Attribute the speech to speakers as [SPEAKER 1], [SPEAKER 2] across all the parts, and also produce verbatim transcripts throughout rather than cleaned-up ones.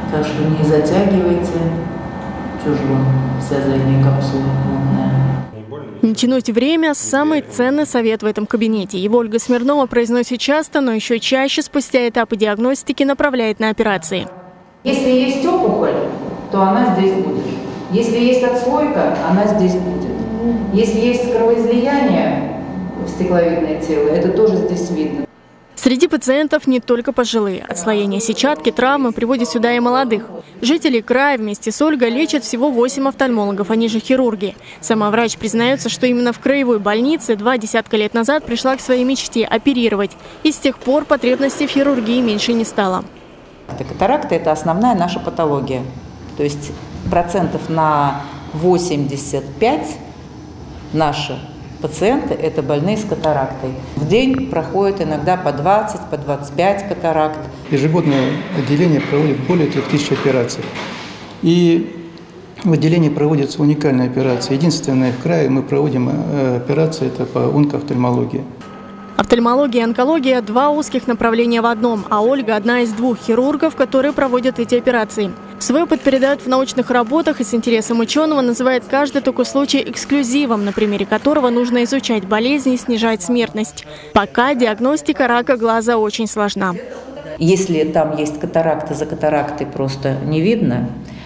[SPEAKER 1] Так что не затягивайте. Чё ж вам вся задняя капсула мутная.
[SPEAKER 2] Не тянуть время – самый ценный совет в этом кабинете. Его Ольга Смирнова произносит часто, но еще чаще спустя этапы диагностики направляет на операции.
[SPEAKER 1] Если есть опухоль, то она здесь будет. Если есть отслойка, она здесь будет. Если есть кровоизлияние в стекловидное тело, это тоже здесь видно.
[SPEAKER 2] Среди пациентов не только пожилые. Отслоение сетчатки, травмы приводят сюда и молодых. Жители края вместе с Ольгой лечат всего восемь офтальмологов, они же хирурги. Сама врач признается, что именно в краевой больнице два десятка лет назад пришла к своей мечте – оперировать. И с тех пор потребностей в хирургии меньше не стало.
[SPEAKER 1] Катаракта – это основная наша патология. То есть процентов на восемьдесят пять наши пациенты – это больные с катарактой. В день проходит иногда по двадцать, по двадцать пять катаракт.
[SPEAKER 3] Ежегодно отделение проводит более трех тысяч операций. И в отделении проводятся уникальные операции. Единственное в крае мы проводим операции – это по онкоофтальмологии.
[SPEAKER 2] Офтальмология и онкология – два узких направления в одном, а Ольга – одна из двух хирургов, которые проводят эти операции. Свой опыт передают в научных работах и с интересом ученого называет каждый такой случай эксклюзивом, на примере которого нужно изучать болезни и снижать смертность. Пока диагностика рака глаза очень сложна.
[SPEAKER 1] Если там есть катаракта, за катарактой просто не видно.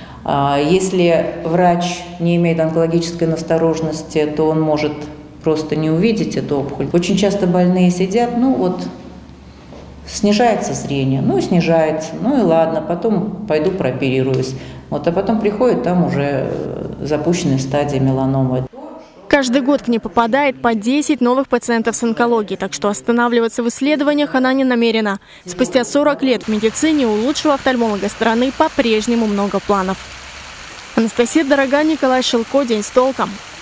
[SPEAKER 1] Если врач не имеет онкологической настороженности, то он может просто не увидеть эту опухоль. Очень часто больные сидят, ну вот, снижается зрение, ну и снижается, ну и ладно, потом пойду прооперируюсь. Вот, а потом приходит, там уже запущенная стадия меланомы.
[SPEAKER 2] Каждый год к ней попадает по десять новых пациентов с онкологией, так что останавливаться в исследованиях она не намерена. Спустя сорок лет в медицине у лучшего офтальмолога страны по-прежнему много планов. Анастасия Дорога, Николай Шилко. День с толком.